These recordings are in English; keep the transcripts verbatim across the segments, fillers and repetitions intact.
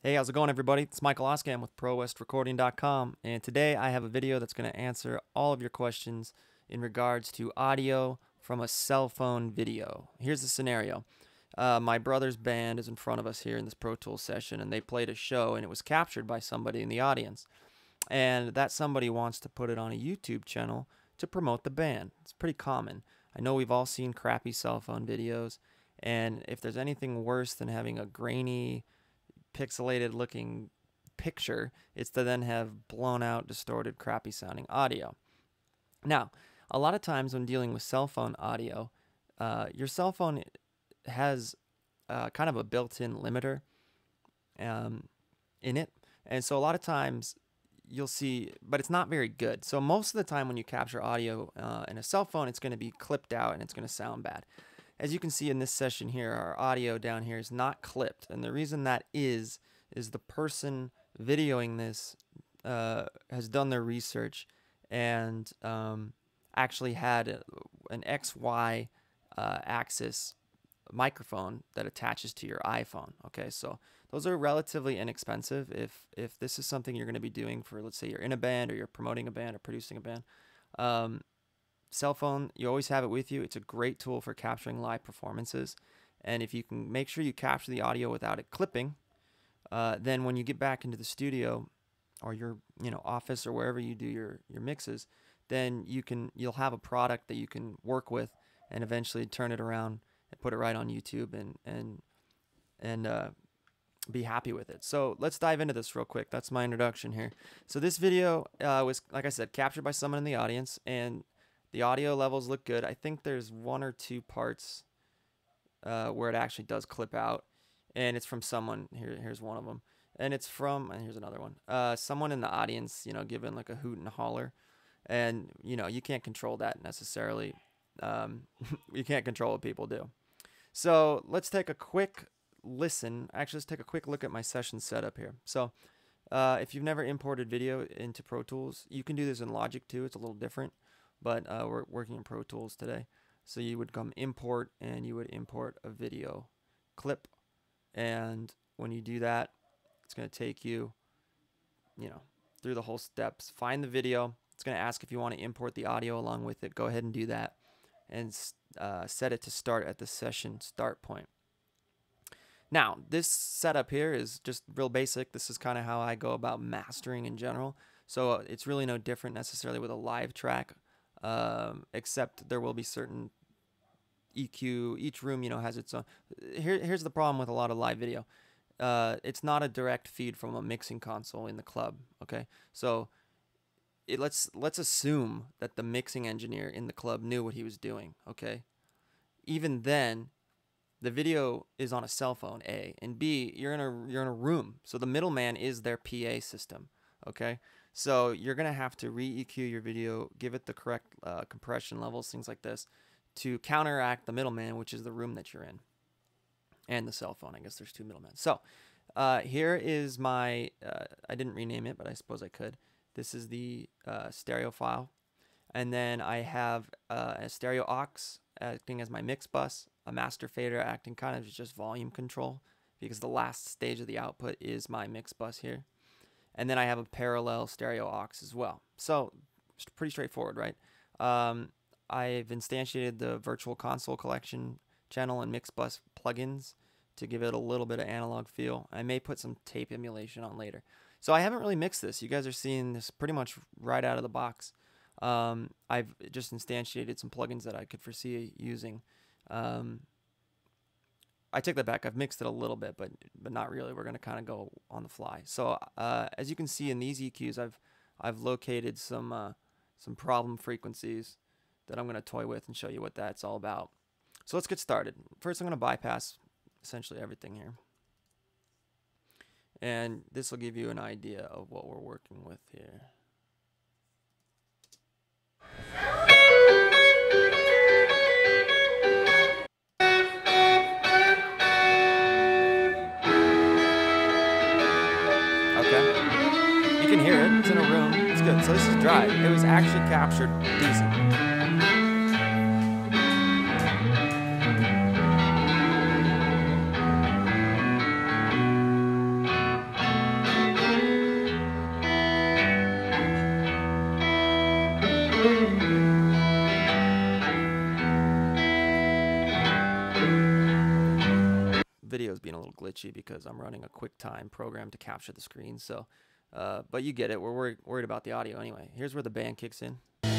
Hey, how's it going, everybody? It's Michael Oskam with Pro West Recording dot com, and today I have a video that's going to answer all of your questions in regards to audio from a cell phone video. Here's the scenario. Uh, my brother's band is in front of us here in this Pro Tools session, and they played a show, and it was captured by somebody in the audience. And that somebody wants to put it on a YouTube channel to promote the band. It's pretty common. I know we've all seen crappy cell phone videos, and if there's anything worse than having a grainy, pixelated looking picture, it's to then have blown out, distorted, crappy sounding audio. Now, a lot of times when dealing with cell phone audio, uh, your cell phone has uh, kind of a built-in limiter um, in it, and so a lot of times you'll see, but it's not very good. So most of the time when you capture audio uh, in a cell phone, it's going to be clipped out and it's going to sound bad. As you can see in this session here, our audio down here is not clipped, and the reason that is is the person videoing this uh, has done their research and um, actually had a, an X Y uh, axis microphone that attaches to your iPhone. Okay, so those are relatively inexpensive. If if this is something you're going to be doing for, let's say you're in a band or you're promoting a band or producing a band, um, cell phone, you always have it with you. It's a great tool for capturing live performances, and if you can make sure you capture the audio without it clipping, uh, then when you get back into the studio or your you know office or wherever you do your your mixes, then you can you'll have a product that you can work with and eventually turn it around and put it right on YouTube and and and uh, be happy with it. So let's dive into this real quick. That's my introduction here. So this video uh, was, like I said, captured by someone in the audience, and the audio levels look good. I think there's one or two parts uh, where it actually does clip out, and it's from someone. Here, here's one of them, and it's from. And here's another one. Uh, someone in the audience, you know, giving like a hoot and a holler, and you know you can't control that necessarily. Um, you can't control what people do. So let's take a quick listen. Actually, let's take a quick look at my session setup here. So uh, if you've never imported video into Pro Tools, you can do this in Logic too. It's a little different. But uh, we're working in Pro Tools today. So you would come import, and you would import a video clip. And when you do that, it's going to take you, you know, through the whole steps. Find the video. It's going to ask if you want to import the audio along with it. Go ahead and do that. And uh, set it to start at the session start point. Now, this setup here is just real basic. This is kind of how I go about mastering in general. So uh, it's really no different necessarily with a live track. Um, except there will be certain E Q. Each room, you know, has its own. Here, here's the problem with a lot of live video. Uh, it's not a direct feed from a mixing console in the club. Okay, so it, let's let's assume that the mixing engineer in the club knew what he was doing. Okay, even then, the video is on a cell phone. A and B, you're in a you're in a room, so the middleman is their P A system. Okay. So you're going to have to re-E Q your video, give it the correct uh, compression levels, things like this, to counteract the middleman, which is the room that you're in, and the cell phone. I guess there's two middlemen. So uh, here is my, uh, I didn't rename it, but I suppose I could. This is the uh, stereo file. And then I have uh, a stereo aux acting as my mix bus, a master fader acting kind of just volume control, because the last stage of the output is my mix bus here. And then I have a parallel stereo aux as well. So it's pretty straightforward, right? Um, I've instantiated the Virtual Console Collection channel and Mixbus plugins to give it a little bit of analog feel. I may put some tape emulation on later. So I haven't really mixed this. You guys are seeing this pretty much right out of the box. Um, I've just instantiated some plugins that I could foresee using. Um, I take that back. I've mixed it a little bit, but but not really. We're going to kind of go on the fly. So uh, as you can see in these E Qs, I've I've located some uh, some problem frequencies that I'm going to toy with and show you what that's all about. So let's get started. First, I'm going to bypass essentially everything here, and this will give you an idea of what we're working with here. You can hear it. It's in a room. It's good. So this is dry. It was actually captured decent. is being a little glitchy because I'm running a QuickTime program to capture the screen. So, uh, but you get it. We're worried, worried about the audio anyway. Here's where the band kicks in.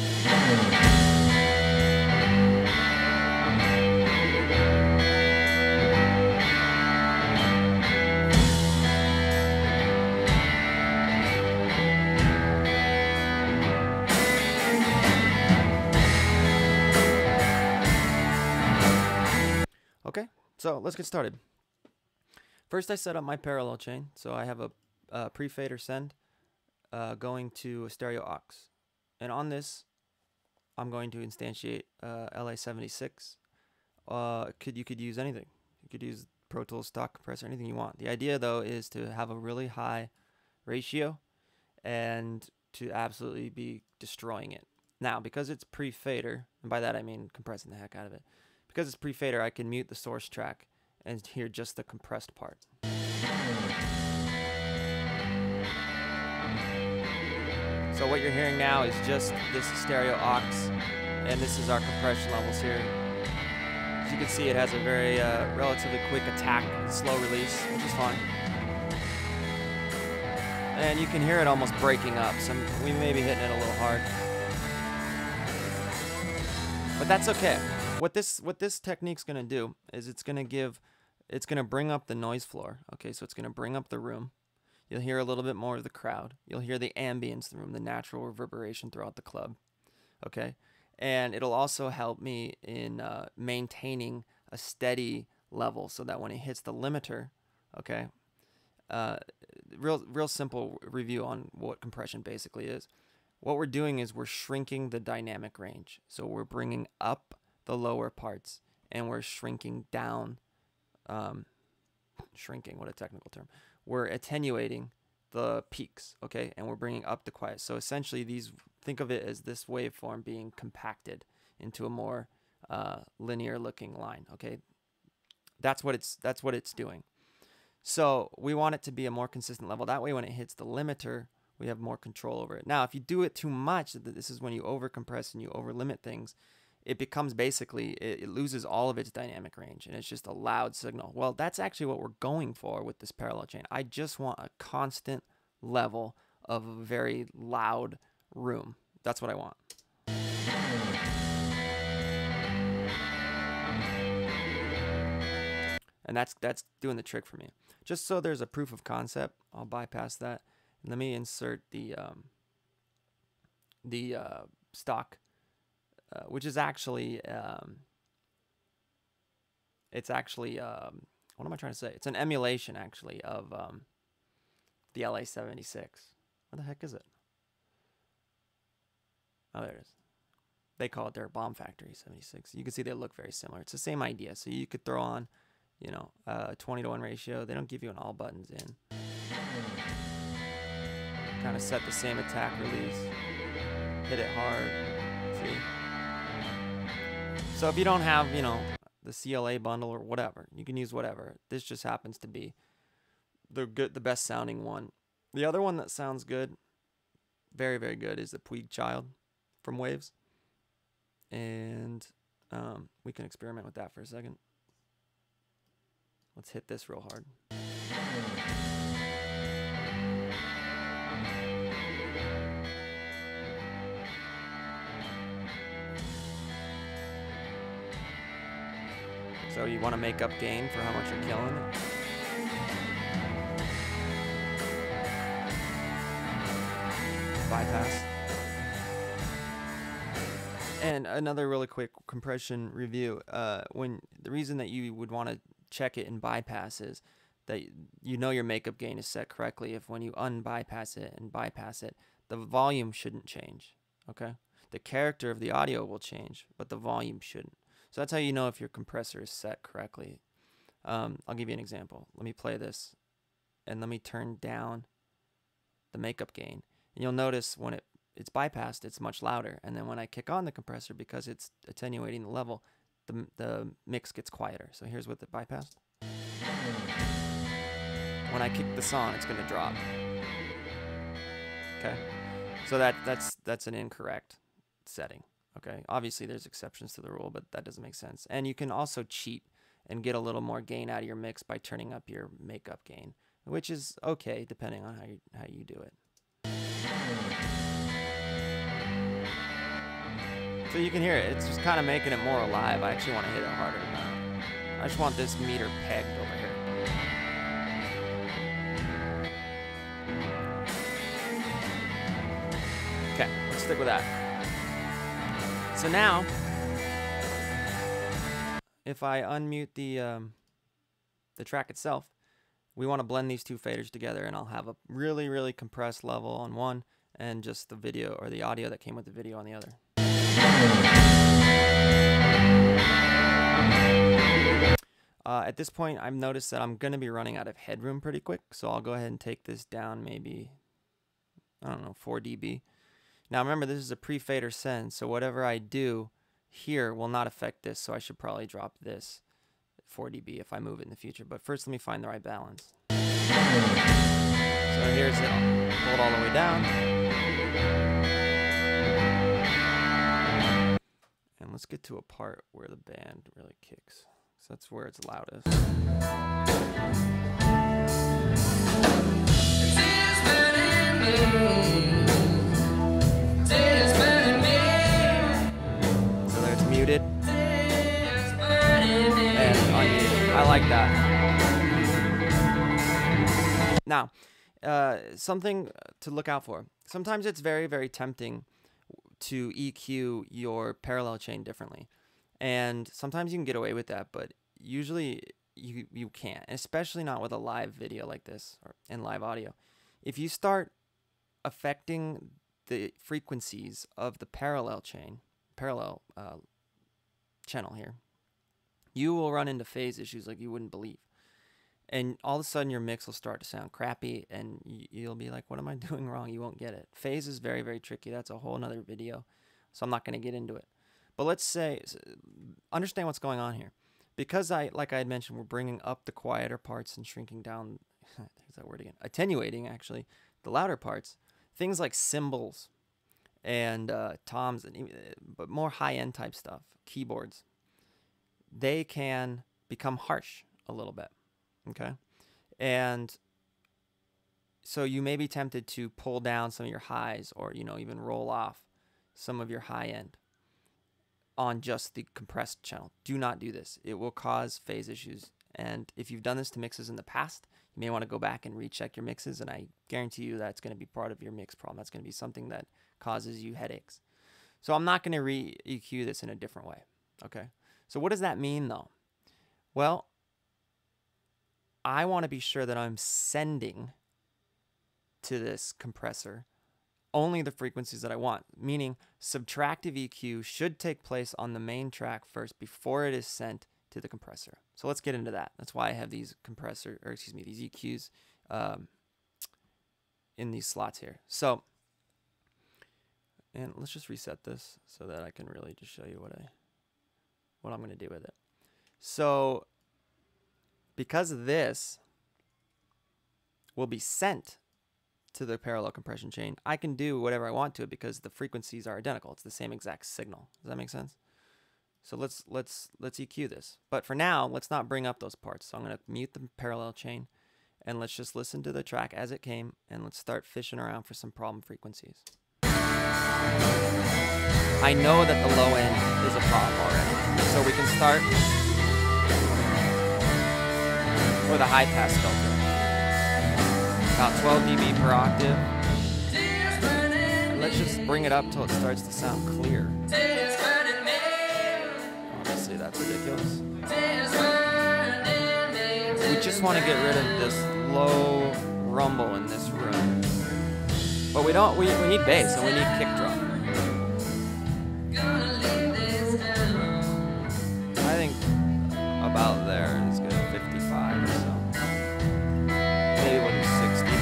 Okay, so let's get started. First, I set up my parallel chain. So I have a, a pre-fader send uh, going to a stereo aux. And on this, I'm going to instantiate uh, L A seventy-six. Uh, could You could use anything. You could use Pro Tools stock compressor, anything you want. The idea, though, is to have a really high ratio and to absolutely be destroying it. Now, because it's pre-fader, and by that I mean compressing the heck out of it, because it's pre-fader, I can mute the source track and hear just the compressed part. So what you're hearing now is just this stereo aux, and this is our compression levels here. As you can see, it has a very uh, relatively quick attack, slow release, which is fine. And you can hear it almost breaking up, so we may be hitting it a little hard. But that's okay. What this what this technique's gonna do is it's gonna give, it's gonna bring up the noise floor. Okay, so it's gonna bring up the room. You'll hear a little bit more of the crowd. You'll hear the ambience in the room, the natural reverberation throughout the club. Okay, and it'll also help me in uh, maintaining a steady level so that when it hits the limiter, okay, uh, real real simple review on what compression basically is. What we're doing is we're shrinking the dynamic range. So we're bringing up the lower parts and we're shrinking down, um, shrinking, what a technical term. We're attenuating the peaks, okay, and we're bringing up the quiet. So essentially these, think of it as this waveform being compacted into a more uh, linear looking line, okay. That's what it's, that's what it's doing. So we want it to be a more consistent level. That way when it hits the limiter, we have more control over it. Now, if you do it too much, this is when you over compress and you over limit things, it becomes basically, it, it loses all of its dynamic range and it's just a loud signal. Well, that's actually what we're going for with this parallel chain. I just want a constant level of a very loud room. That's what I want. And that's that's doing the trick for me. Just so there's a proof of concept, I'll bypass that. And let me insert the um, the uh, stock, uh, which is actually um, it's actually um, what am I trying to say? It's an emulation actually of um, the L A seventy-six. What the heck is it? Oh, there it is. They call it their Bomb Factory seventy-six. You can see they look very similar. It's the same idea. So you could throw on, you know, a twenty to one ratio. They don't give you an all buttons in. Kind of set the same attack release. Hit it hard. See? So if you don't have, you know, the C L A bundle or whatever, you can use whatever. This just happens to be the good, the best sounding one. The other one that sounds good, very, very good, is the Puig Child from Waves. And um, we can experiment with that for a second. Let's hit this real hard. So you want to make up gain for how much you're killing it. Bypass. And another really quick compression review. Uh, when the reason that you would want to check it in bypass is that you know your makeup gain is set correctly. If when you unbypass it and bypass it, the volume shouldn't change. Okay, the character of the audio will change, but the volume shouldn't. So that's how you know if your compressor is set correctly. Um, I'll give you an example. Let me play this, and let me turn down the makeup gain, and you'll notice when it it's bypassed, it's much louder. And then when I kick on the compressor, because it's attenuating the level, the, the mix gets quieter. So here's what it bypassed. When I kick this on, it's going to drop. Okay, so that that's that's an incorrect setting. Okay, obviously there's exceptions to the rule, but that doesn't make sense. And you can also cheat and get a little more gain out of your mix by turning up your makeup gain, which is okay depending on how you, how you do it. So you can hear it. It's just kind of making it more alive. I actually want to hit it harder than that. I just want this meter pegged over here. Okay, let's stick with that. So now, if I unmute the um, the track itself, we want to blend these two faders together, and I'll have a really, really compressed level on one, and just the video or the audio that came with the video on the other. Uh, at this point, I've noticed that I'm going to be running out of headroom pretty quick, so I'll go ahead and take this down maybe, I don't know, four D B. Now remember, this is a pre-fader send, so whatever I do here will not affect this, so I should probably drop this four D B if I move it in the future. But first, let me find the right balance. So here's it. Pull it all the way down. And let's get to a part where the band really kicks. So that's where it's loudest. So there it's muted. And unmuted. I like that. Now, uh, something to look out for. Sometimes it's very, very tempting to E Q your parallel chain differently. And sometimes you can get away with that, but usually you you can't, especially not with a live video like this or in live audio. If you start affecting the frequencies of the parallel chain, parallel uh, channel here, you will run into phase issues like you wouldn't believe. And all of a sudden your mix will start to sound crappy, and you'll be like, what am I doing wrong? You won't get it. Phase is very, very tricky. That's a whole nother video, so I'm not going to get into it. But let's say, understand what's going on here. Because, I, like I had mentioned, we're bringing up the quieter parts and shrinking down, there's that word again, attenuating, actually, the louder parts. Things like cymbals and uh, toms, and but more high-end type stuff, keyboards, they can become harsh a little bit, okay? And so you may be tempted to pull down some of your highs, or, you know, even roll off some of your high-end on just the compressed channel. Do not do this. It will cause phase issues. And if you've done this to mixes in the past, you may want to go back and recheck your mixes, and I guarantee you that's going to be part of your mix problem. That's going to be something that causes you headaches. So I'm not going to re-E Q this in a different way. Okay. So what does that mean though? Well, I want to be sure that I'm sending to this compressor only the frequencies that I want, meaning subtractive E Q should take place on the main track first before it is sent to the compressor. So let's get into that. That's why I have these compressor, or excuse me, these E Qs um, in these slots here. So, and let's just reset this so that I can really just show you what I, what I'm going to do with it. So, because this will be sent to the parallel compression chain, I can do whatever I want to it because the frequencies are identical. It's the same exact signal. Does that make sense? So let's let's let's E Q this. But for now, let's not bring up those parts. So I'm going to mute the parallel chain, and let's just listen to the track as it came, and let's start fishing around for some problem frequencies. I know that the low end is a problem already, so we can start with a high pass filter. About twelve D B per octave. And let's just bring it up till it starts to sound clear. Obviously that's ridiculous. We just want to get rid of this low rumble in this room. But we don't, we, we need bass and we need kick drum. I think about there is good, fifty-five or so. Maybe we'll do six D B.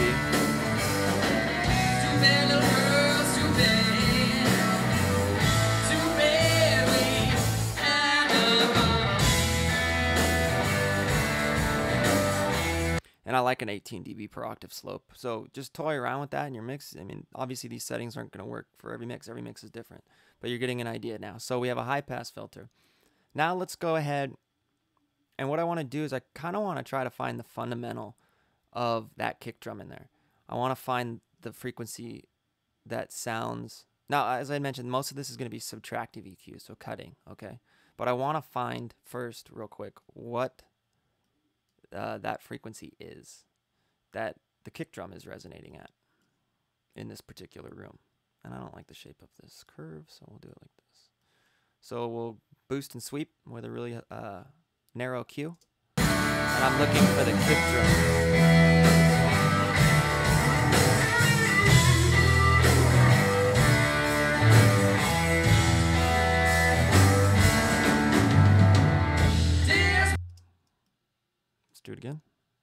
And I like an eighteen D B per octave slope. So just toy around with that in your mix. I mean, obviously these settings aren't going to work for every mix. Every mix is different. But you're getting an idea now. So we have a high pass filter. Now let's go ahead And what I want to do is I kind of want to try to find the fundamental of that kick drum in there. I want to find the frequency that sounds. Now, as I mentioned, most of this is going to be subtractive E Q, so cutting, okay? But I want to find first, real quick, what uh, that frequency is that the kick drum is resonating at in this particular room. And I don't like the shape of this curve, so we'll do it like this. So we'll boost and sweep with a really uh, narrow Q. And I'm looking for the kick drum. Let's do it again.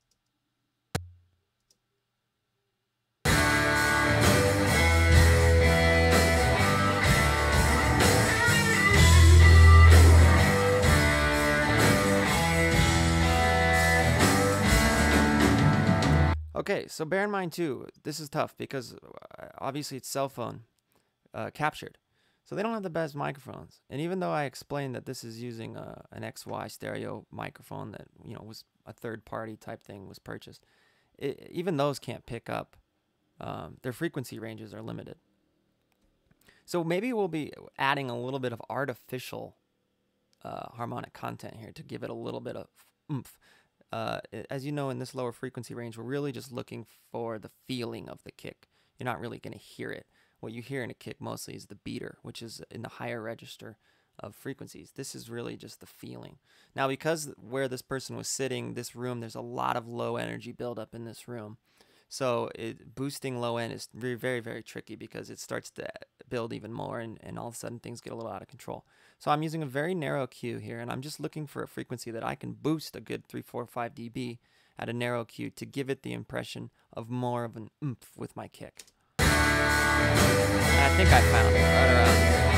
Okay, so bear in mind too, this is tough because obviously it's cell phone uh, captured. So they don't have the best microphones. And even though I explained that this is using a, an X Y stereo microphone that, you know, was a third party type thing, was purchased, it, even those can't pick up. Um, their frequency ranges are limited. So maybe we'll be adding a little bit of artificial uh, harmonic content here to give it a little bit of oomph. Uh, as you know, in this lower frequency range, we're really just looking for the feeling of the kick. You're not really going to hear it. What you hear in a kick mostly is the beater, which is in the higher register of frequencies. This is really just the feeling. Now, because where this person was sitting, this room, there's a lot of low energy buildup in this room. So it, boosting low end is very, very, very tricky because it starts to build even more, and, and all of a sudden things get a little out of control. So I'm using a very narrow Q here, and I'm just looking for a frequency that I can boost a good three, four, five D B at a narrow Q to give it the impression of more of an oomph with my kick. And I think I found it right around here.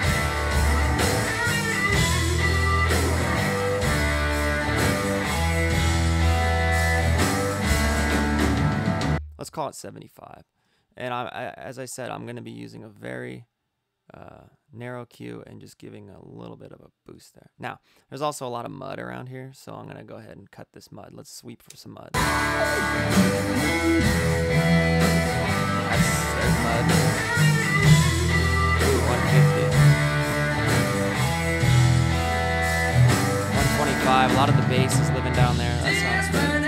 Let's call it seventy-five. And I, I, as I said, I'm going to be using a very uh, narrow Q and just giving a little bit of a boost there. Now, there's also a lot of mud around here, so I'm going to go ahead and cut this mud. Let's sweep for some mud. That's, there's mud. Ooh, one fifty. one twenty-five. A lot of the bass is living down there. That sounds good.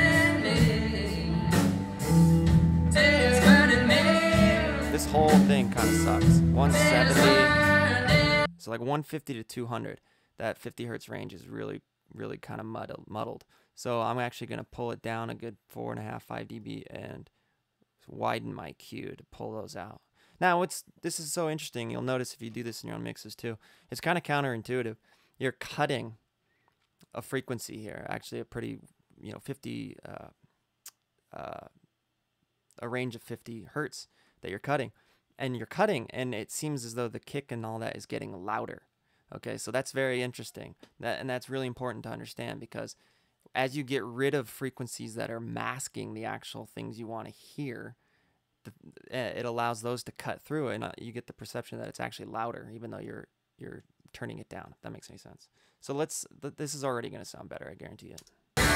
This whole thing kind of sucks. one seventy, so like one fifty to two hundred. That fifty hertz range is really, really kind of muddled. muddled. So I'm actually going to pull it down a good four and a half, five D B and widen my Q to pull those out. Now, what's this is so interesting. You'll notice if you do this in your own mixes too. It's kind of counterintuitive. You're cutting a frequency here. Actually, a pretty, you know, fifty, uh, uh, a range of fifty hertz. That you're cutting, and you're cutting, and it seems as though the kick and all that is getting louder. Okay, so that's very interesting, that, and that's really important to understand, because as you get rid of frequencies that are masking the actual things you want to hear, the, uh, it allows those to cut through, and uh, you get the perception that it's actually louder, even though you're you're turning it down. If that makes any sense. So let's. Th this is already going to sound better, I guarantee it.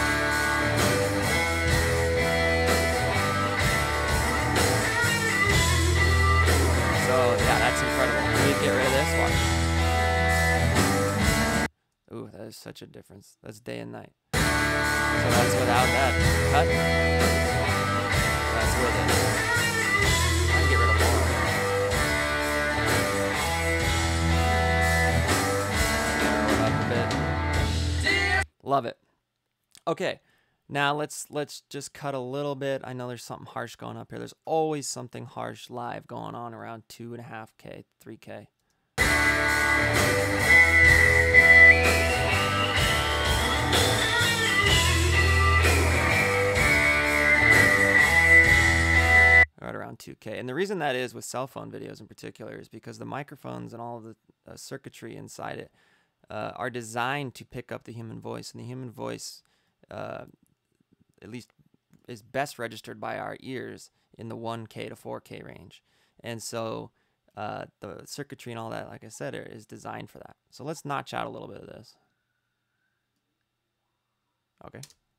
So yeah, that's incredible. Can we get rid of this? Watch. Ooh, that is such a difference. That's day and night. So that's without that cut. That's with it. I can get rid of more. Narrow it up a bit. Love it. Okay. Now let's let's just cut a little bit. I know there's something harsh going up here. There's always something harsh live going on around two and a half K, three K. Right around two K. And the reason that is with cell phone videos in particular is because the microphones and all of the uh, circuitry inside it uh, are designed to pick up the human voice, and the human voice uh, at least is best registered by our ears in the one K to four K range. And so uh, the circuitry and all that, like I said, is designed for that. So let's notch out a little bit of this. Okay.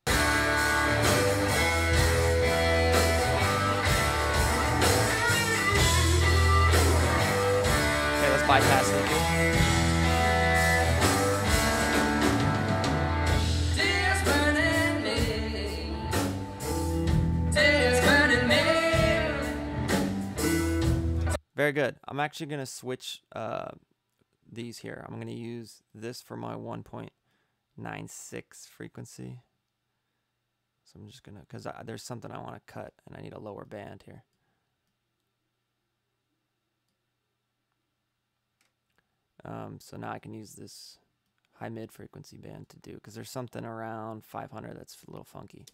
Okay, let's bypass the E Q. Very good. I'm actually going to switch uh, these here. I'm going to use this for my one point nine six frequency. So I'm just going to, because there's something I want to cut, and I need a lower band here. Um, so now I can use this high mid frequency band to do, because there's something around five hundred that's a little funky.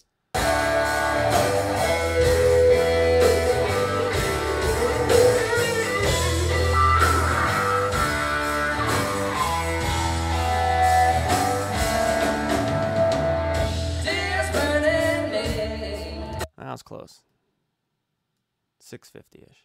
That was close. six fifty-ish.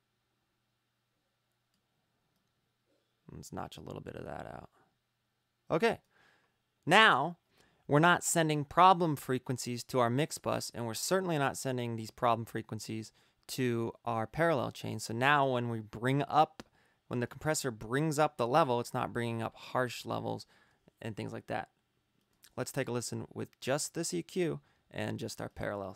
Let's notch a little bit of that out. Okay. Now, we're not sending problem frequencies to our mix bus, and we're certainly not sending these problem frequencies to our parallel chain. So now when we bring up, when the compressor brings up the level, it's not bringing up harsh levels and things like that. Let's take a listen with just this E Q and just our parallel.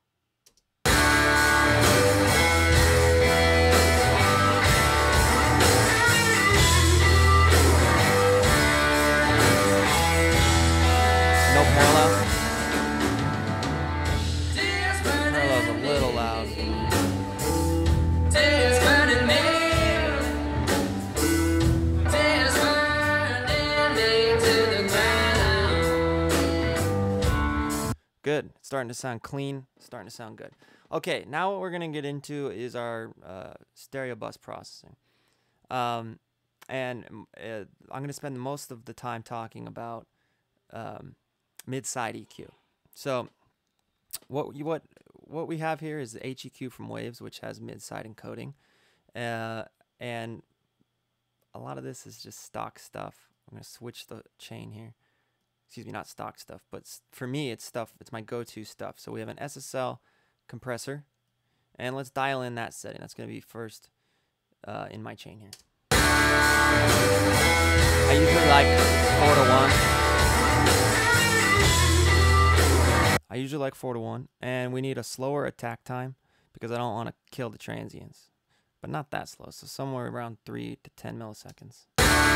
No parallel. Parallel's a little loud. Good. It's starting to sound clean. Starting to sound good. Okay, now what we're going to get into is our uh, stereo bus processing. Um, and uh, I'm going to spend most of the time talking about um, mid-side E Q. So what you, what what we have here is the H E Q from Waves, which has mid-side encoding, uh, and a lot of this is just stock stuff. I'm going to switch the chain here. Excuse me, not stock stuff, but for me, it's stuff. It's my go-to stuff. So we have an S S L compressor, and let's dial in that setting. That's going to be first uh, in my chain here. I usually like four to one. I usually like four to one, and we need a slower attack time because I don't want to kill the transients, but not that slow. So somewhere around three to ten milliseconds.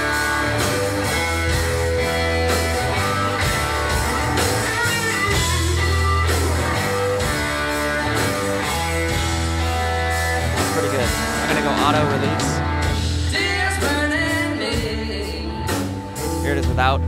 Pretty good. I'm gonna go auto release. Here it is without.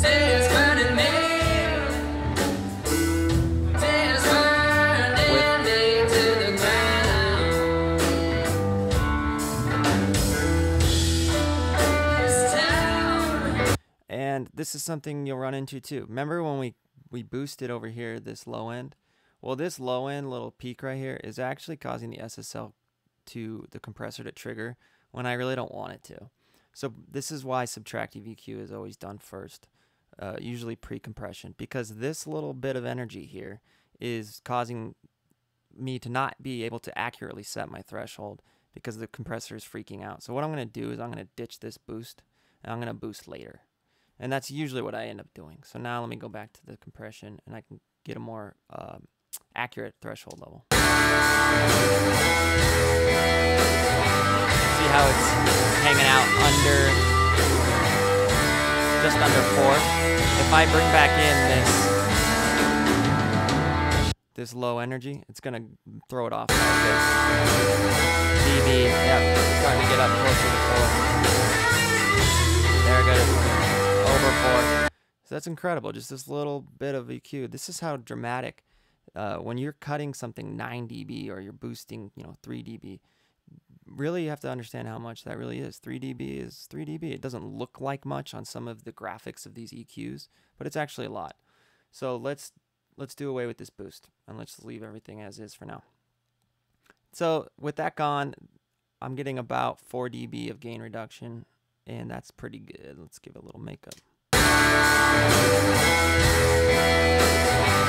And this is something you'll run into too. Remember when we, we boosted over here this low end? Well, this low end little peak right here is actually causing the S S L to the compressor to trigger when I really don't want it to. So this is why subtractive E Q is always done first, uh, usually pre-compression, because this little bit of energy here is causing me to not be able to accurately set my threshold because the compressor is freaking out. So what I'm going to do is I'm going to ditch this boost, and I'm going to boost later. And that's usually what I end up doing. So now let me go back to the compression, and I can get a more uh, accurate threshold level. See how it's hanging out under, just under four. If I bring back in this, this low energy, it's gonna throw it off like this. D B, yep, starting to get up closer to four. There it goes, over four. So that's incredible, just this little bit of E Q. This is how dramatic, uh, when you're cutting something nine D B or you're boosting, you know, three D B, really you have to understand how much that really is. three D B is three D B. It doesn't look like much on some of the graphics of these E Qs, but it's actually a lot. So let's let's do away with this boost, and let's leave everything as is for now. So with that gone, I'm getting about four D B of gain reduction, and that's pretty good. Let's give it a little makeup.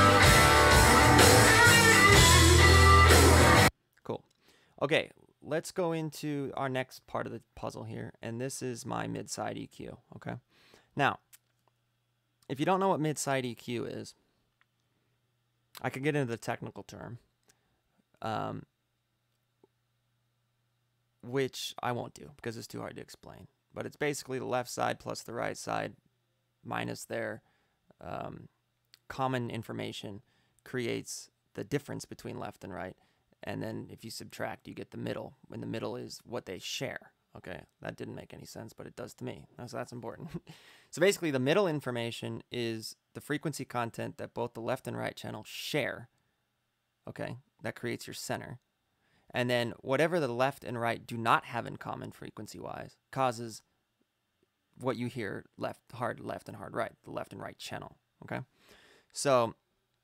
Okay, let's go into our next part of the puzzle here, and this is my mid-side E Q, okay? Now, if you don't know what mid-side E Q is, I could get into the technical term, um, which I won't do because it's too hard to explain. But it's basically the left side plus the right side minus their um, common information creates the difference between left and right. And then if you subtract, you get the middle. And the middle is what they share. Okay, that didn't make any sense, but it does to me. So that's important. So basically, the middle information is the frequency content that both the left and right channel share. Okay, that creates your center. And then whatever the left and right do not have in common frequency-wise causes what you hear left, hard left and hard right, the left and right channel. Okay, so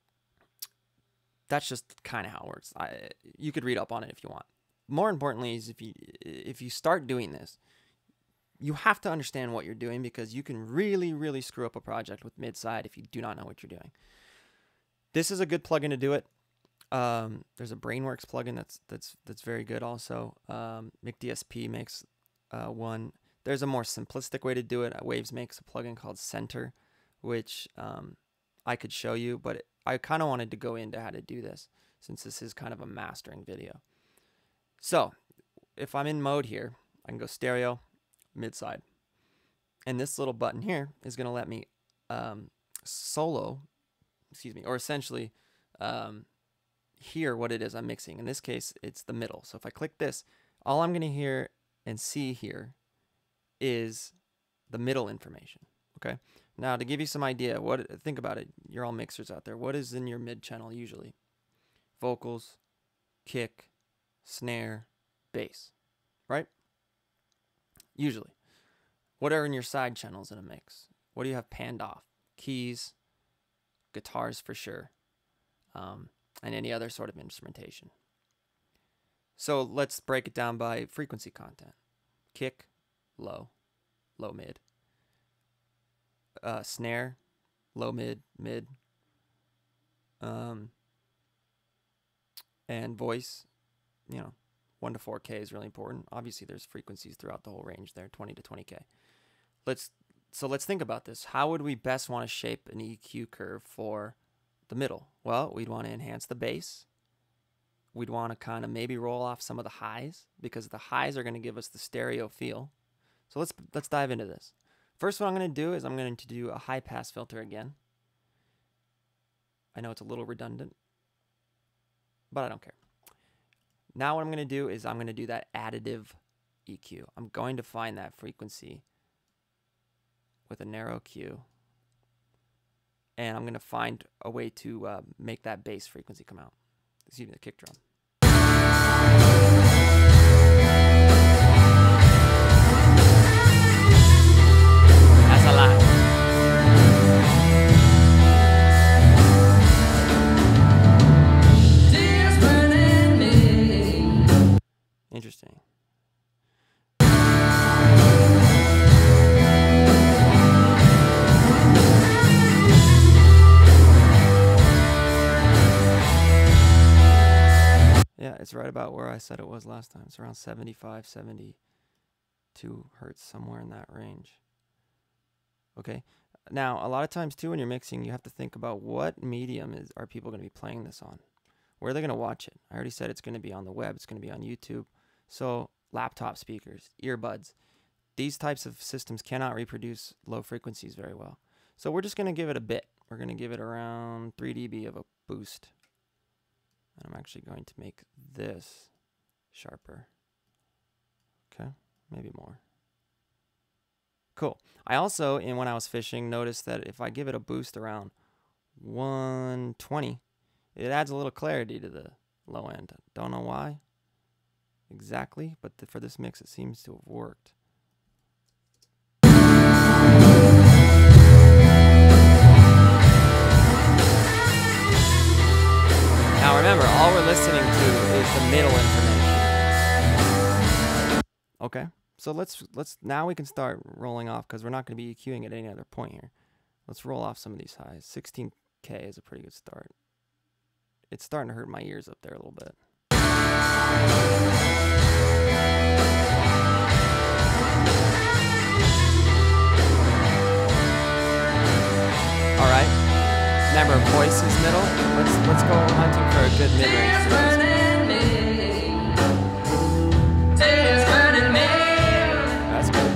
that's just kind of how it works. I, you could read up on it if you want. More importantly is if you if you start doing this, you have to understand what you're doing because you can really, really screw up a project with mid-side if you do not know what you're doing. This is a good plugin to do it. Um, there's a Brainworks plugin that's that's that's very good also. Um, McDSP makes uh, one. There's a more simplistic way to do it. Waves makes a plugin called Center, which um, I could show you, but it, I kind of wanted to go into how to do this since this is kind of a mastering video. So if I'm in mode here, I can go stereo, mid-side. And this little button here is going to let me um, solo, excuse me, or essentially um, hear what it is I'm mixing. In this case, it's the middle. So if I click this, all I'm going to hear and see here is the middle information. Okay. Now to give you some idea, what think about it. You're all mixers out there. What is in your mid channel usually? Vocals, kick, snare, bass, right? Usually. What are in your side channels in a mix? What do you have panned off? Keys, guitars for sure, um, and any other sort of instrumentation. So let's break it down by frequency content. Kick, low, low mid. Uh, snare, low mid, mid. Um, and voice, you know, one to four K is really important. Obviously, there's frequencies throughout the whole range there, twenty to twenty K. Let's so let's think about this. How would we best want to shape an E Q curve for the middle? Well, we'd want to enhance the bass. We'd want to kind of maybe roll off some of the highs because the highs are going to give us the stereo feel. So let's let's dive into this. First, what I'm going to do is I'm going to do a high pass filter again. I know it's a little redundant, but I don't care. Now what I'm going to do is I'm going to do that additive E Q. I'm going to find that frequency with a narrow Q, and I'm going to find a way to uh, make that bass frequency come out. Excuse me, the kick drum. That's a lot. Interesting. Yeah, it's right about where I said it was last time. It's around seventy-five, seventy-two hertz, somewhere in that range. Okay. Now, a lot of times too when you're mixing, you have to think about what medium is are people going to be playing this on? Where are they going to watch it? I already said it's going to be on the web. It's going to be on YouTube. So laptop speakers, earbuds, these types of systems cannot reproduce low frequencies very well. So we're just going to give it a bit. We're going to give it around three D B of a boost. And I'm actually going to make this sharper. Okay, maybe more. Cool. I also, in when I was fishing, noticed that if I give it a boost around one twenty, it adds a little clarity to the low end. Don't know why exactly, but th for this mix, it seems to have worked. Now remember, all we're listening to is the middle information. Okay, so let's let's now we can start rolling off because we're not going to be EQing at any other point here. Let's roll off some of these highs. sixteen K is a pretty good start. It's starting to hurt my ears up there a little bit. Timbre of voice is middle. Let's let's go hunting for a good mid-range for this. That's good.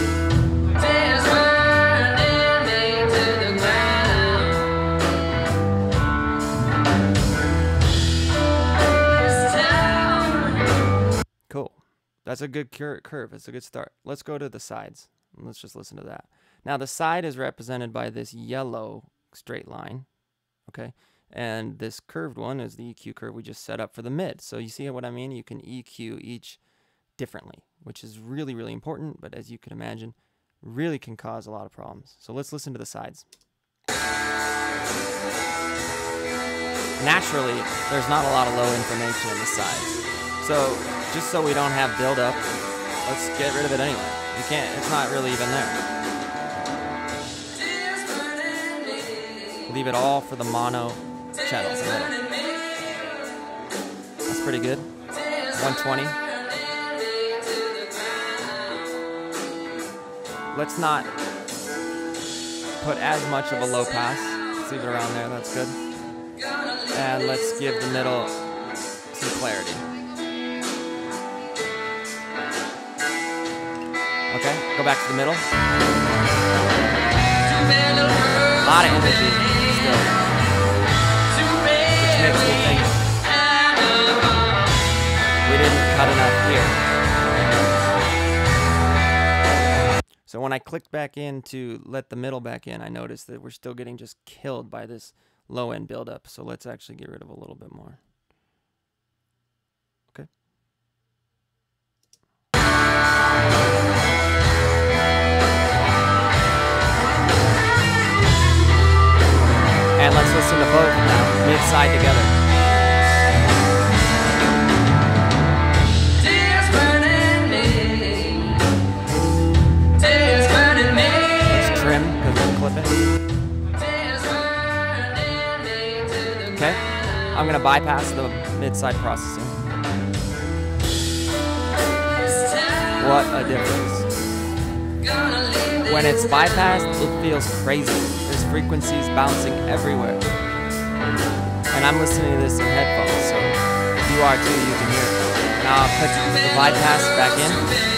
Cool. That's a good cur curve. It's a good start. Let's go to the sides. Let's just listen to that. Now the side is represented by this yellow straight line, okay? And this curved one is the E Q curve we just set up for the mid. So you see what I mean? You can E Q each differently, which is really, really important, but as you can imagine, really can cause a lot of problems. So let's listen to the sides. Naturally, there's not a lot of low information in the sides. So just so we don't have buildup, let's get rid of it anyway. You can't, it's not really even there. Leave it all for the mono channels in the middle. That's pretty good. one twenty. Let's not put as much of a low pass. Let's leave it around there. That's good. And let's give the middle some clarity. Okay, go back to the middle. A lot of energy still, which makes me think we didn't cut enough here. So when I clicked back in to let the middle back in, I noticed that we're still getting just killed by this low end buildup. So let's actually get rid of a little bit more. Okay. And let's listen to both now, mid-side together. Let's trim, because we're clipping. Okay, I'm going to bypass the mid-side processing. What a difference. When it's bypassed, it feels crazy. There's frequencies bouncing everywhere. And I'm listening to this in headphones, so if you are too, you can hear it. Now I'll put the bypass back in.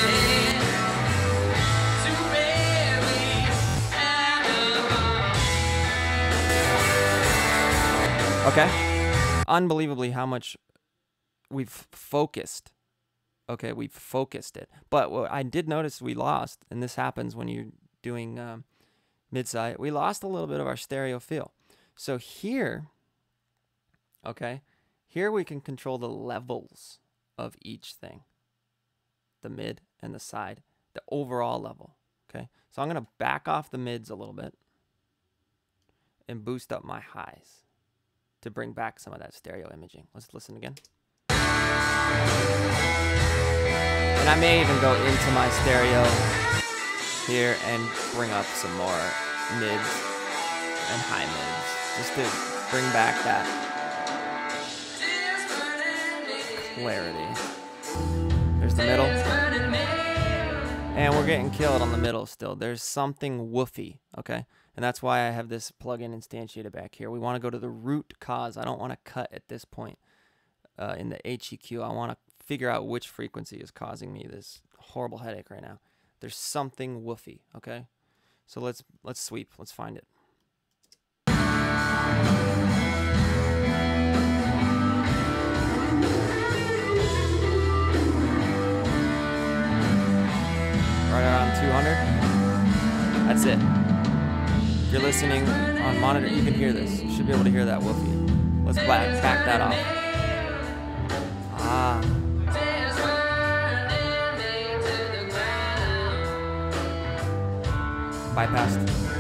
Okay. Unbelievably how much we've focused. Okay, we've focused it. But what I did notice we lost, and this happens when you're doing um, mid-side, we lost a little bit of our stereo feel. So here, okay, here we can control the levels of each thing. The mid and the side, the overall level, okay? So I'm gonna back off the mids a little bit and boost up my highs to bring back some of that stereo imaging. Let's listen again. And I may even go into my stereo here and bring up some more mids and high mids, just to bring back that clarity. There's the middle. And we're getting killed on the middle still. There's something woofy, okay? And that's why I have this plugin instantiated back here. We want to go to the root cause. I don't want to cut at this point uh, in the H E Q. I want to figure out which frequency is causing me this horrible headache right now. There's something woofy, okay? So let's let's sweep. Let's find it. Right around two hundred. That's it. If you're listening on monitor, you can hear this. You should be able to hear that woofy. Let's back, back that off. Ah. Bypassed.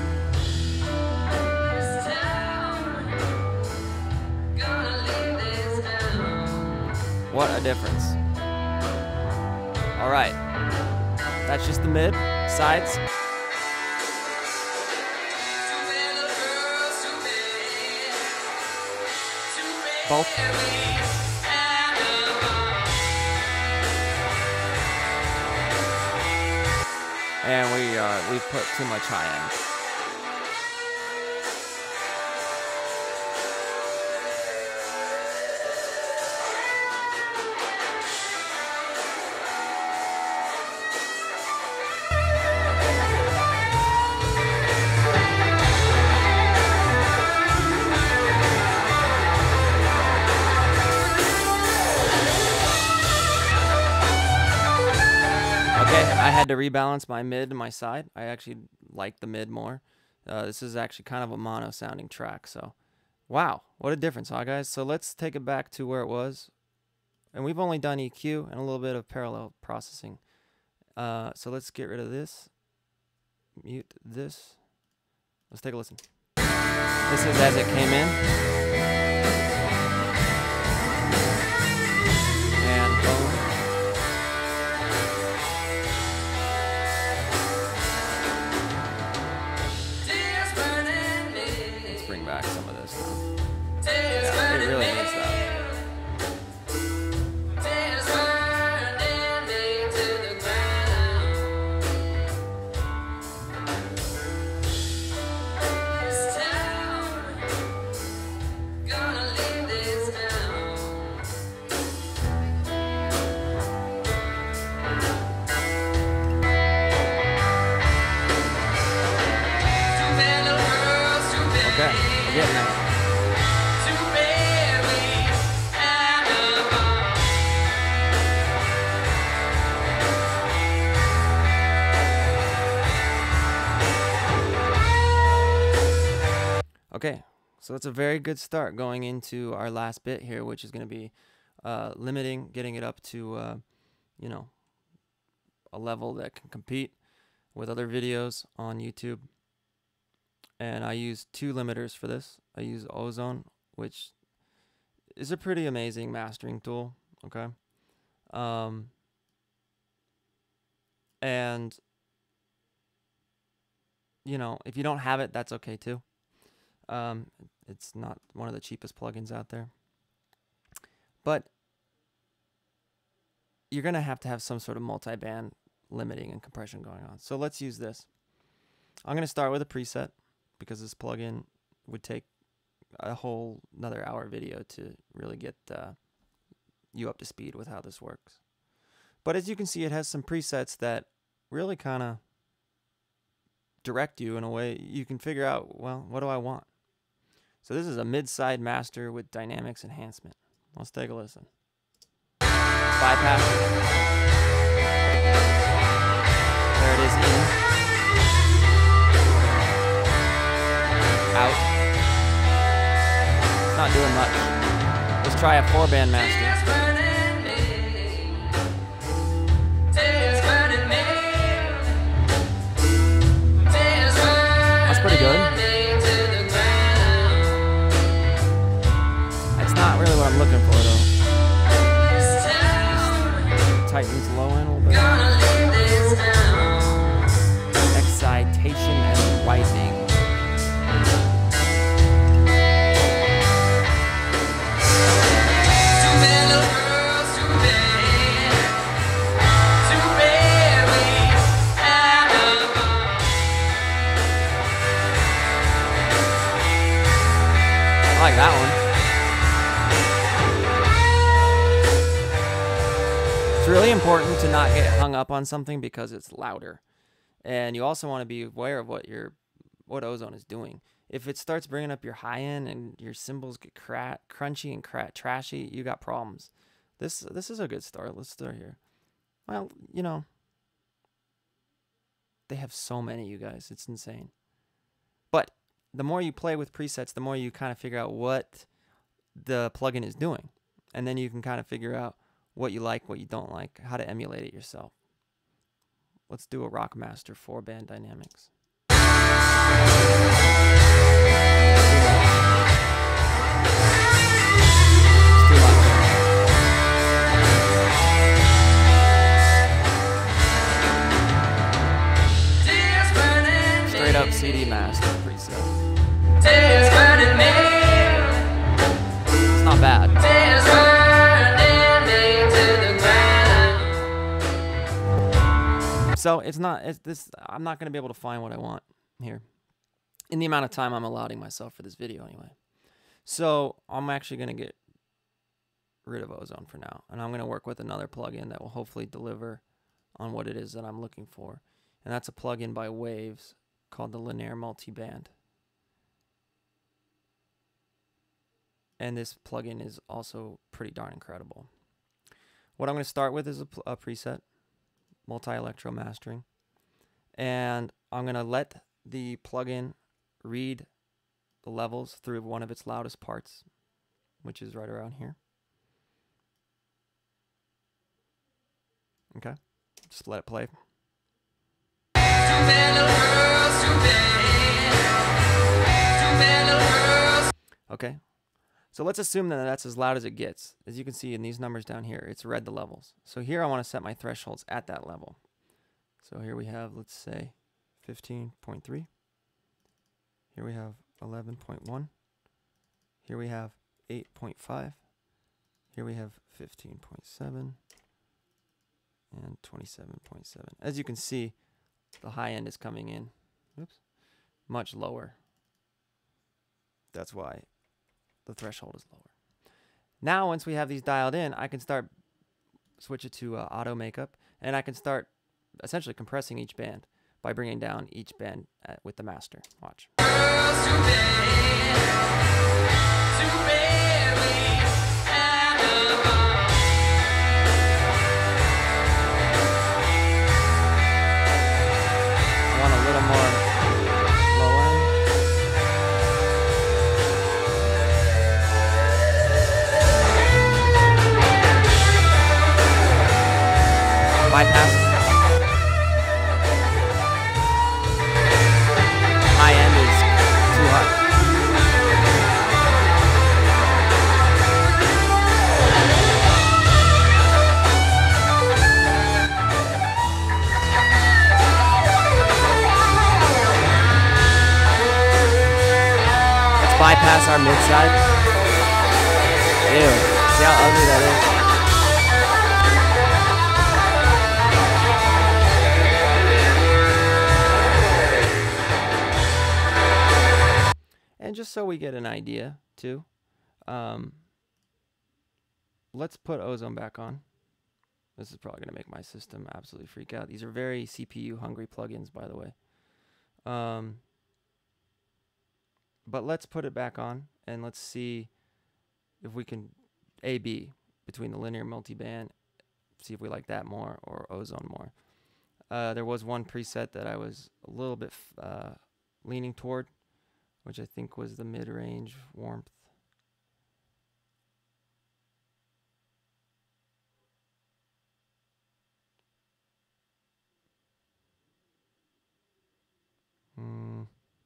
What a difference. All right. That's just the mid, sides. Both. And we are, we put too much high end. I had to rebalance my mid and my side. I actually like the mid more. Uh, this is actually kind of a mono sounding track. So, wow, what a difference, huh, guys? So let's take it back to where it was. And we've only done E Q and a little bit of parallel processing. Uh, so let's get rid of this. Mute this. Let's take a listen. This is as it came in. And boom. Let's bring back some of this now. Yeah, it really needs that. Okay, we're getting there. Okay, so that's a very good start going into our last bit here, which is going to be uh, limiting, getting it up to, uh, you know, a level that can compete with other videos on YouTube. And I use two limiters for this. I use Ozone, which is a pretty amazing mastering tool, okay? Um, and, you know, if you don't have it, that's okay too. Um, it's not one of the cheapest plugins out there. But you're going to have to have some sort of multi-band limiting and compression going on. So let's use this. I'm going to start with a preset, because this plugin would take a whole another hour video to really get uh, you up to speed with how this works. But as you can see, it has some presets that really kind of direct you in a way you can figure out, well, what do I want? So this is a mid-side master with dynamics enhancement. Let's take a listen. Bypass. There it is, in. Out. It's not doing much. Let's try a four band master. That's pretty good. That's not really what I'm looking for though. Tightens low end a little bit. Excitation and rising. I like that one. It's really important to not get hung up on something because it's louder. And you also want to be aware of what your what Ozone is doing. If it starts bringing up your high end and your cymbals get cra crunchy and cra trashy, you got problems. This this is a good start. Let's start here. Well, you know, they have so many, you guys. It's insane. But the more you play with presets, the more you kind of figure out what the plugin is doing. And then you can kind of figure out what you like, what you don't like, how to emulate it yourself. Let's do a Rockmaster four band dynamics. Straight up C D master preset. It's not bad. So it's not, it's this, I'm not going to be able to find what I want here in the amount of time I'm allowing myself for this video anyway. So I'm actually going to get rid of Ozone for now. And I'm going to work with another plugin that will hopefully deliver on what it is that I'm looking for. And that's a plugin by Waves called the Linear Multiband. And this plugin is also pretty darn incredible. What I'm going to start with is a, a preset. multi-electro mastering. And I'm going to let the plugin read the levels through one of its loudest parts, which is right around here. Okay, just let it play. Okay, so let's assume that that's as loud as it gets. As you can see in these numbers down here, it's read the levels. So here I want to set my thresholds at that level. So here we have, let's say, fifteen point three. Here we have eleven point one. Here we have eight point five. Here we have fifteen point seven. And twenty-seven point seven. As you can see, the high end is coming in oops, much lower. That's why the threshold is lower. Now, once we have these dialed in, I can start switch it to uh, auto makeup, and I can start essentially compressing each band by bringing down each band at, with the master. Watch. Bypass. High end is too hot. Let's bypass our mid side. Ew. See how ugly that is? And just so we get an idea, too, um, let's put Ozone back on. This is probably going to make my system absolutely freak out. These are very C P U-hungry plugins, by the way. Um, but let's put it back on, and let's see if we can A B between the linear multiband, see if we like that more, or Ozone more. Uh, there was one preset that I was a little bit uh, leaning toward, which I think was the mid-range warmth. Hmm.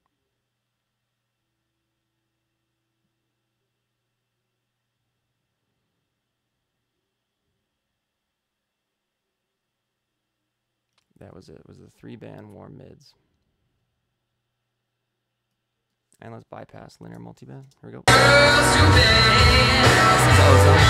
That was it. It was the three-band warm mids. And let's bypass linear multiband. Here we go. This is Ozone.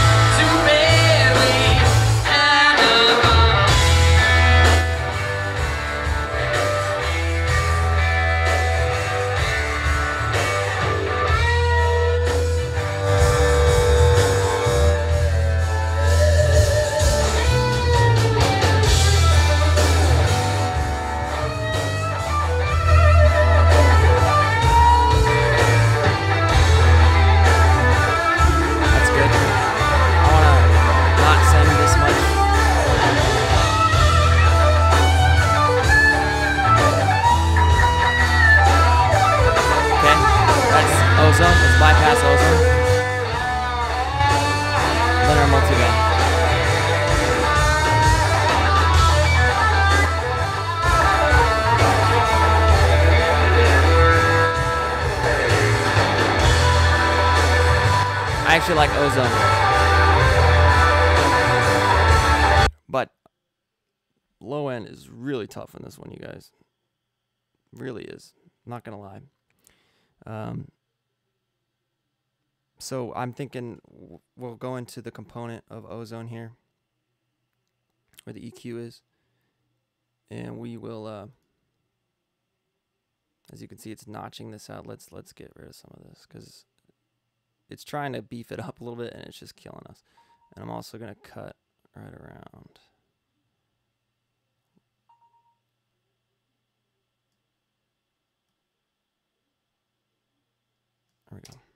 Ozone, let's bypass Ozone. Linear multiband. I actually like Ozone, but low end is really tough in this one, you guys. Really is. I'm not gonna lie. Um, So I'm thinking we'll go into the component of Ozone here, where the E Q is, and we will, uh, as you can see, it's notching this out. Let's let's get rid of some of this because it's trying to beef it up a little bit, and it's just killing us. And I'm also gonna cut right around. There we go.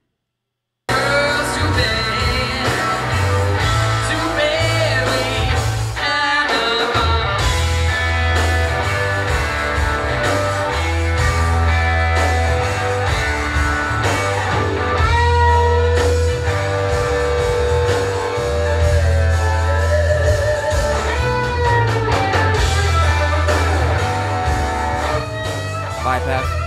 top half.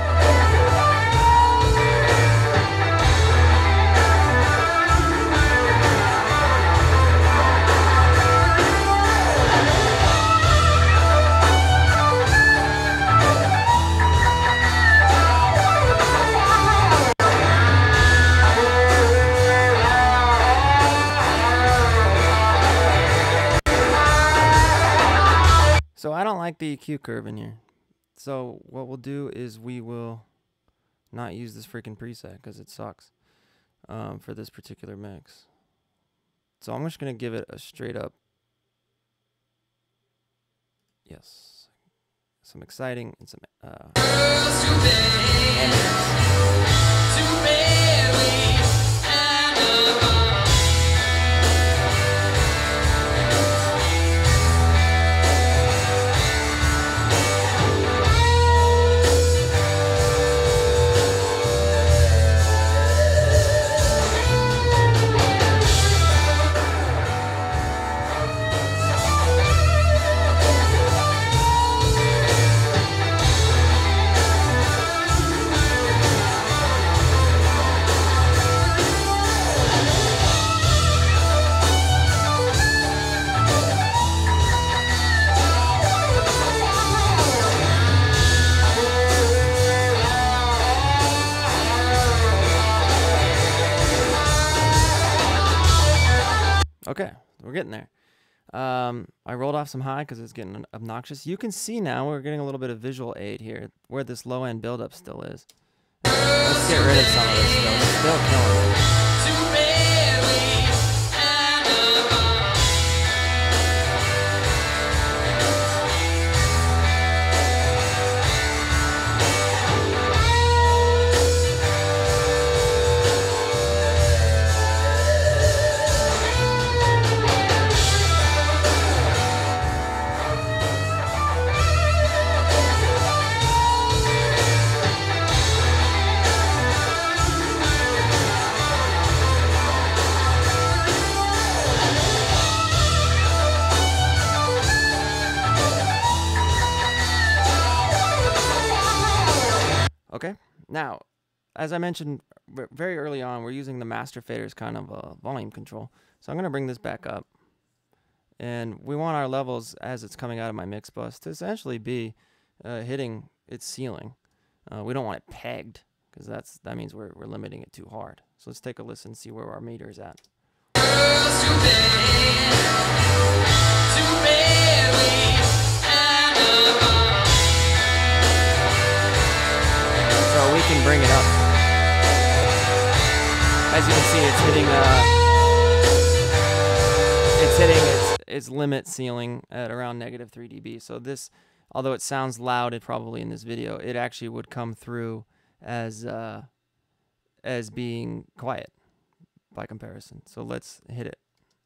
So I don't like the E Q curve in here. So what we'll do is we will not use this freaking preset because it sucks um, for this particular mix. So I'm just going to give it a straight up, yes, some exciting and some uh, okay, we're getting there. Um, I rolled off some high because it's getting obnoxious. You can see now we're getting a little bit of visual aid here where this low end buildup still is. Let's get rid of some of this though. It's still killing me. Okay, now, as I mentioned very early on, we're using the master fader as kind of a volume control. So I'm going to bring this back up. And we want our levels as it's coming out of my mix bus to essentially be uh, hitting its ceiling. Uh, we don't want it pegged because that's that means we're, we're limiting it too hard. So let's take a listen and see where our meter is at. So we can bring it up. As you can see, it's hitting uh, it's hitting its, its limit ceiling at around negative three D B. So this, although it sounds loud, it probably in this video, it actually would come through as uh, as being quiet by comparison. So let's hit it.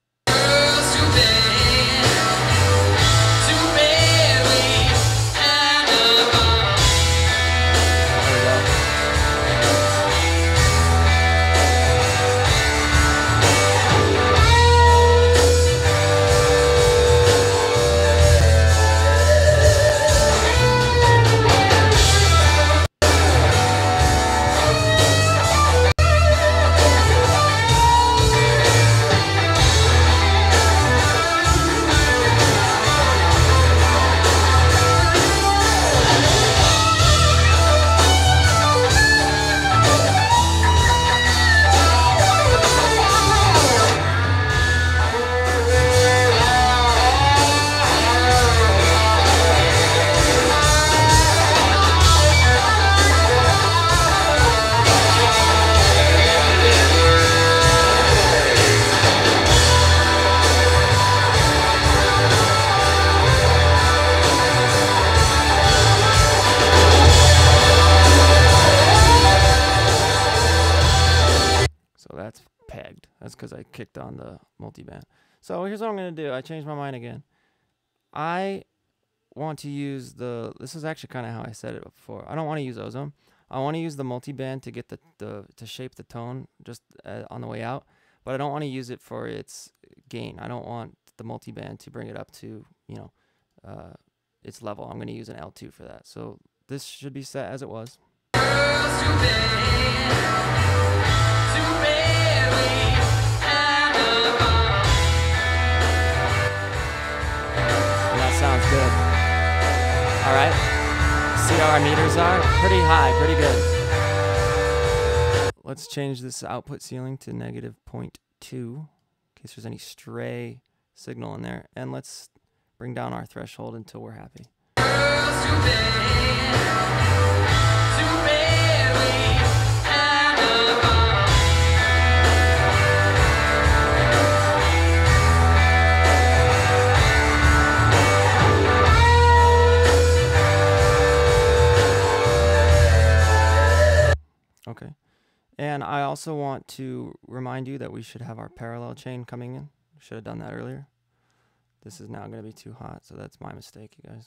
That's pegged. That's because I kicked on the multiband. So here's what I'm going to do. I changed my mind again. I want to use the, this is actually kind of how I said it before. I don't want to use ozone. I want to use the multiband to get the, the to shape the tone just uh, on the way out. But I don't want to use it for its gain. I don't want the multiband to bring it up to, you know, uh, its level. I'm going to use an L two for that. So this should be set as it was. Sounds good. All right. See how our meters are? Pretty high, pretty good. Let's change this output ceiling to negative zero point two in case there's any stray signal in there. And let's bring down our threshold until we're happy. Okay, and I also want to remind you that we should have our parallel chain coming in. Should have done that earlier. This is now going to be too hot, so that's my mistake, you guys.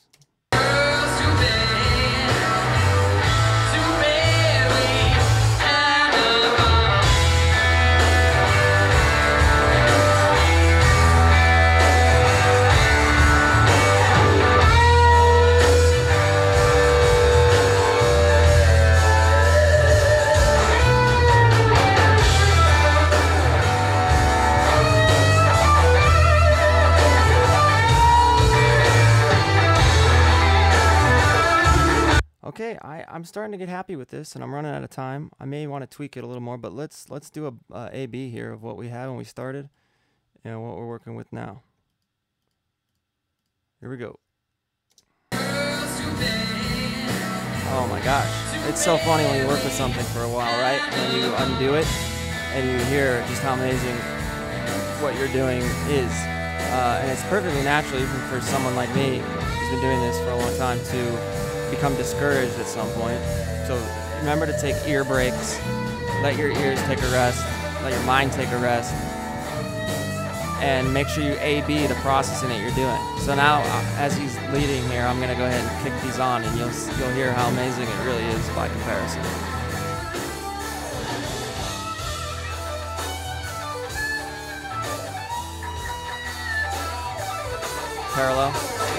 Okay, I, I'm starting to get happy with this, and I'm running out of time. I may want to tweak it a little more, but let's let's do a uh, A B here of what we had when we started and what we're working with now. Here we go. Oh my gosh, it's so funny when you work with something for a while, right? And then you undo it, and you hear just how amazing what you're doing is, uh, and it's perfectly natural, even for someone like me who's been doing this for a long time, to become discouraged at some point. So remember to take ear breaks, let your ears take a rest, let your mind take a rest, and make sure you A B the processing that you're doing. So now, as he's leading here, I'm gonna go ahead and kick these on, and you'll you'll hear how amazing it really is by comparison. Parallel.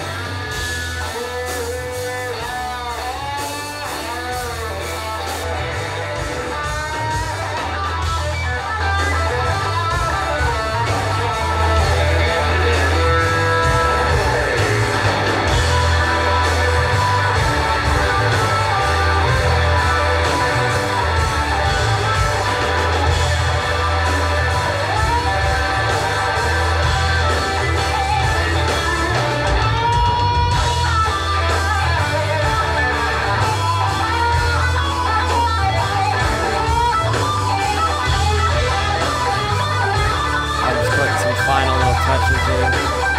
Final little touches here.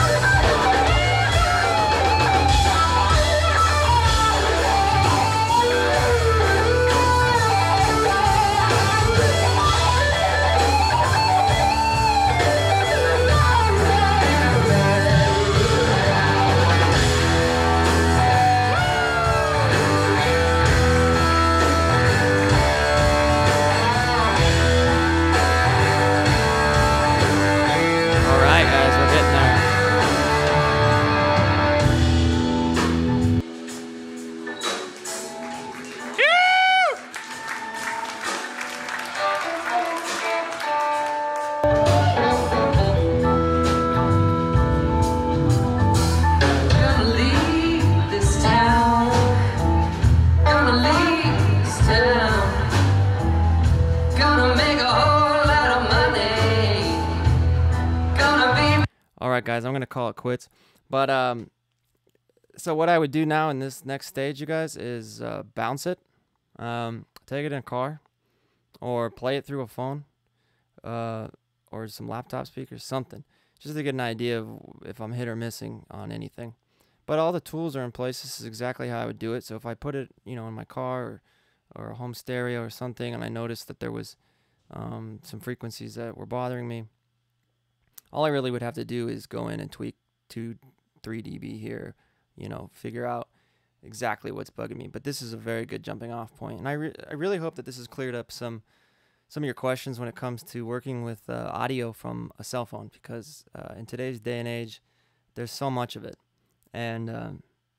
Alright guys, I'm going to call it quits. But, um, so what I would do now in this next stage, you guys, is uh, bounce it. Um, take it in a car. Or play it through a phone. Uh, or some laptop speakers, something. Just to get an idea of if I'm hit or missing on anything. But all the tools are in place. This is exactly how I would do it. So if I put it, you know, in my car or, or a home stereo or something, and I noticed that there was um, some frequencies that were bothering me, all I really would have to do is go in and tweak two, three D B here, you know, figure out exactly what's bugging me. But this is a very good jumping off point. And I, re I really hope that this has cleared up some some of your questions when it comes to working with uh, audio from a cell phone, because uh, in today's day and age, there's so much of it. And um,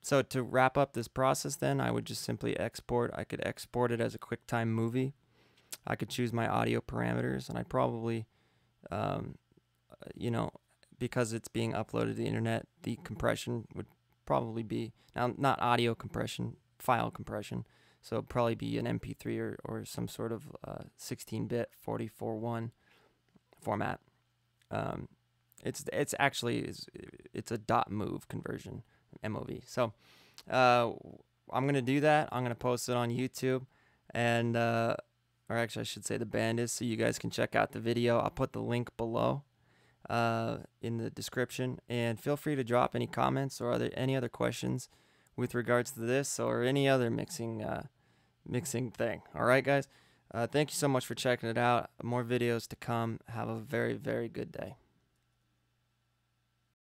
so to wrap up this process then, I would just simply export. I could export it as a QuickTime movie. I could choose my audio parameters, and I probably, um, you know, because it's being uploaded to the internet, the compression would probably be, now not audio compression, file compression, so it'd probably be an M P three or, or some sort of uh, sixteen bit forty-four one format. Um, it's it's actually is it's a dot move conversion, M O V. So uh, I'm gonna do that. I'm gonna post it on YouTube, and uh, or actually I should say the band is, so you guys can check out the video. I'll put the link below uh, in the description, and feel free to drop any comments or other any other questions with regards to this or any other mixing uh, mixing thing. All right, guys. Uh, thank you so much for checking it out. More videos to come. Have a very, very good day.